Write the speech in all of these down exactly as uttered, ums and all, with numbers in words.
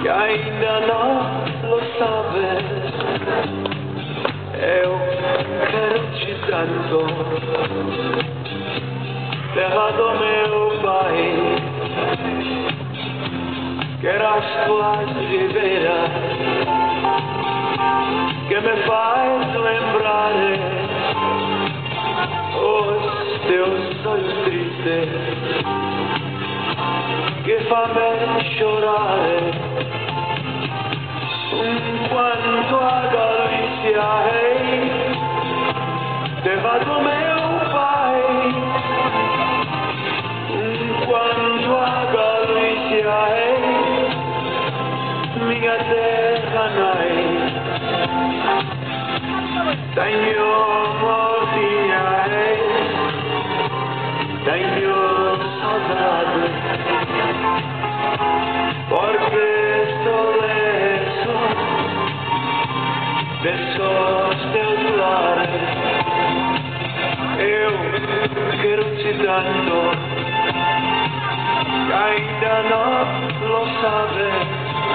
que ainda não lo sabes. Eu quero-te tanto, terra do meu pai, quero as tuas ribeiras que me faz lembrar os teus olhos tristes que fazem chorar. Quanto a Galícia, hey, terra do meu pai, quanto a Galícia, hey, minha terra nai, tenho morrinha, hey, tenho saudade, porque estou desses teus lares. Eu quero-te tanto, que ainda não lo sabes.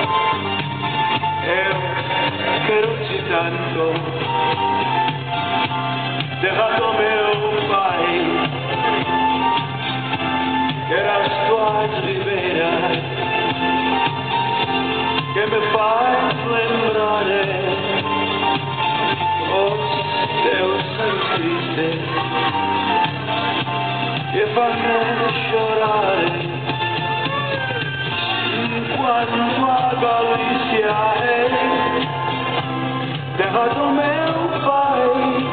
Eu quero-te tanto, terra do meu pai, quero as tuas ribeiras que me faz lembrar os teus olhos tristes que fazem chorar. Quanto a Galícia, hey, terra do meu pai,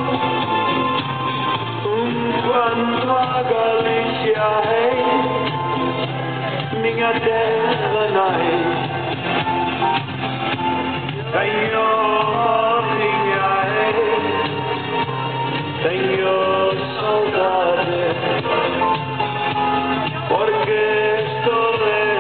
quanto a Galícia, hey, minha terra nai, tenho tenho saudade, porque estou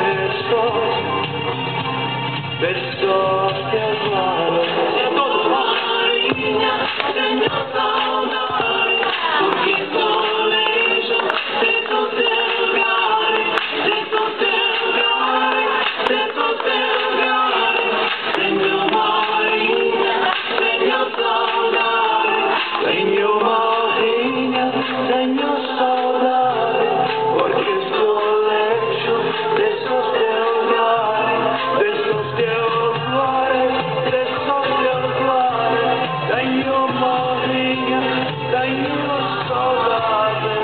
destes, destes teus lares. Marinha, tenho saudade, porque estou lejos destes teus lares, destes teus lares, destes teus lares. Tenho Marinha, tenho saudade, tenho Marinha, tenho saudade, porque estou lejos desses teus lares, desses teus lares, desses teus lares. Tenho Marinha, tenho saudade,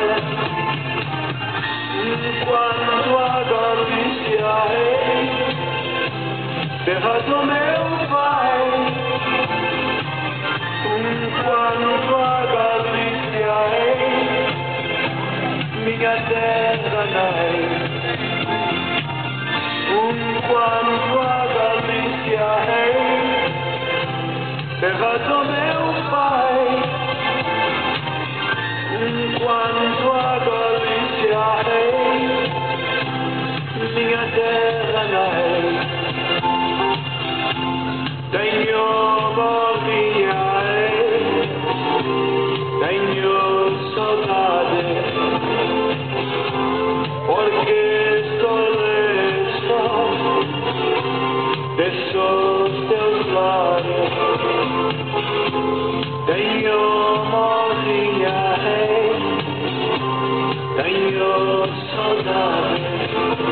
quando a Galícia, hey, terra do meu pai, quando a Galícia, hey, minha terra nai, quando a Galícia, hey, terra do meu pai, quando a Galícia, hey, minha terra nai, tenho morrinha, hey, tenho saudade, porque estou lejos desses teus lares. Tenho morrinha, hey, tenho saudade.